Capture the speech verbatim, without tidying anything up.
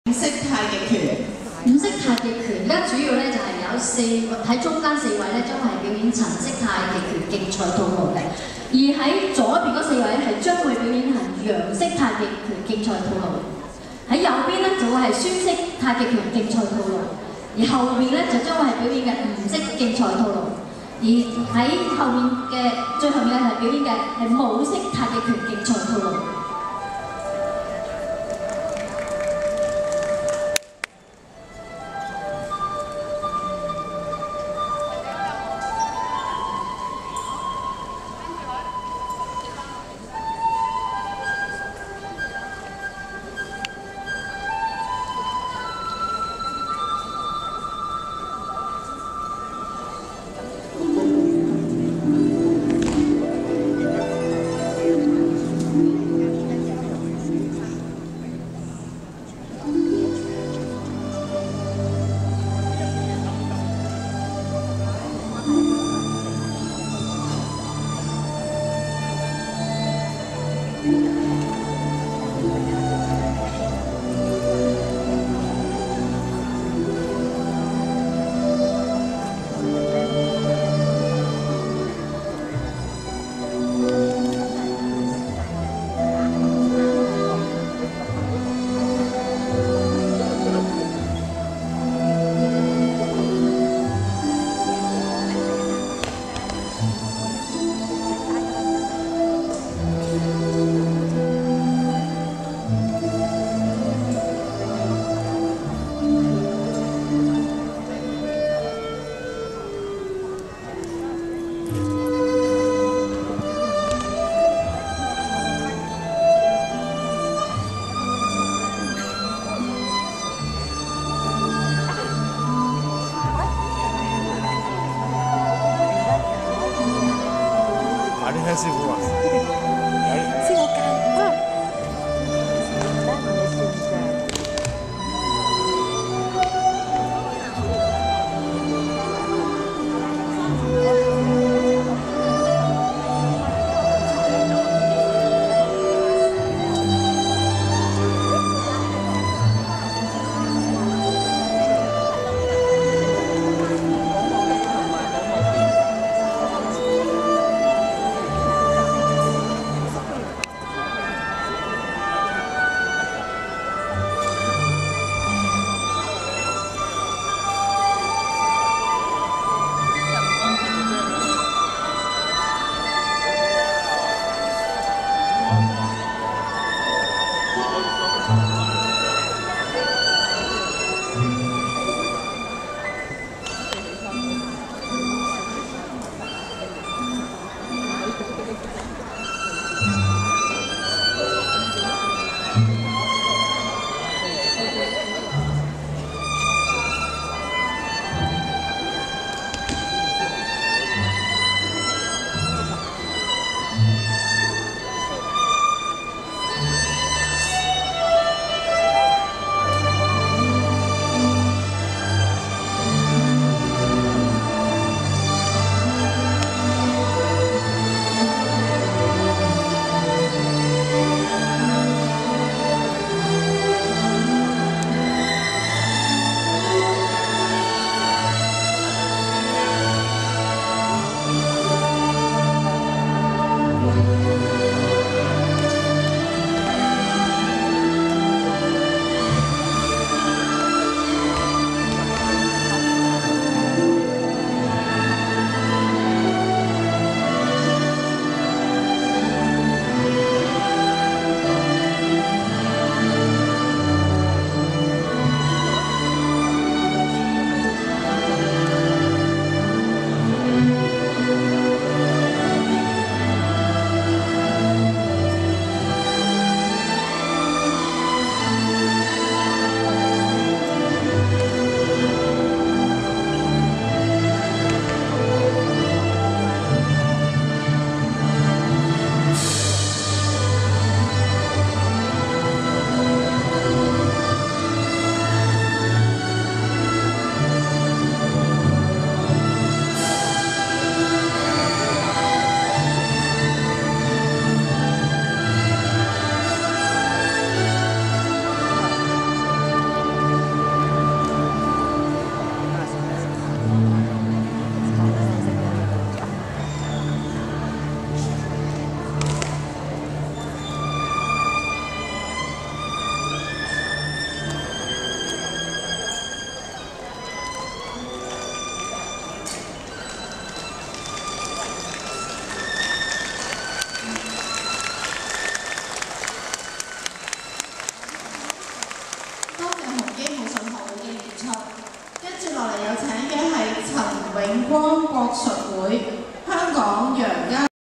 五式太極拳， 五式太極拳而家主要咧就係、是、有四喺中間四位咧，將會係表演陳式太極拳競賽套路嘅；而喺左邊嗰四位係將會表演係楊式太極拳競賽套路。喺右邊咧就會係孫式太極拳競賽套路，而後面咧就將會係表演嘅吳式競賽套路。而喺後面嘅最後面係表演嘅係武式太極拳競賽套路。 Thank you. 有請嘅係陳永光國術會香港楊家。